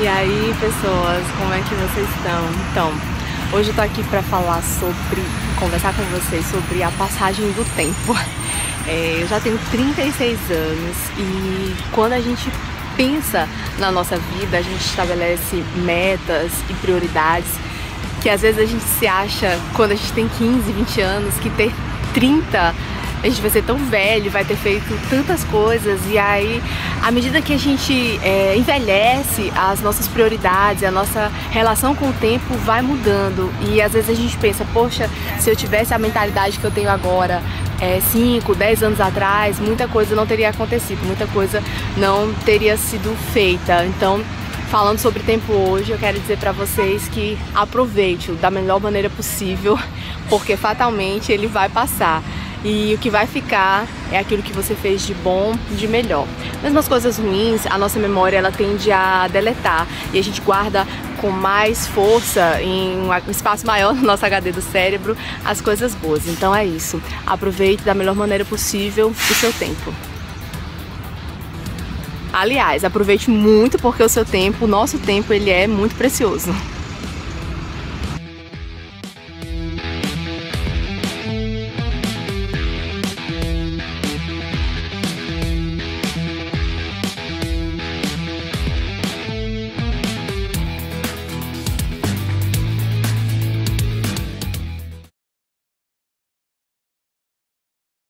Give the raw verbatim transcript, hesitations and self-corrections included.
E aí, pessoas, como é que vocês estão? Então, hoje eu tô aqui pra falar sobre, conversar com vocês sobre a passagem do tempo. É, eu já tenho trinta e seis anos e quando a gente pensa na nossa vida, a gente estabelece metas e prioridades que às vezes a gente se acha, quando a gente tem quinze, vinte anos, que ter trinta a gente vai ser tão velho, vai ter feito tantas coisas, e aí, à medida que a gente é, envelhece, as nossas prioridades, a nossa relação com o tempo vai mudando, e às vezes a gente pensa, poxa, se eu tivesse a mentalidade que eu tenho agora, é, cinco, dez anos atrás, muita coisa não teria acontecido, muita coisa não teria sido feita. Então, falando sobre tempo hoje, eu quero dizer para vocês que aproveite-o da melhor maneira possível, porque fatalmente ele vai passar. E o que vai ficar é aquilo que você fez de bom, de melhor. Mesmo as coisas ruins, a nossa memória ela tende a deletar e a gente guarda com mais força, em um espaço maior no nosso H D do cérebro, as coisas boas. Então é isso. Aproveite da melhor maneira possível o seu tempo. Aliás, aproveite muito porque o seu tempo, o nosso tempo, ele é muito precioso.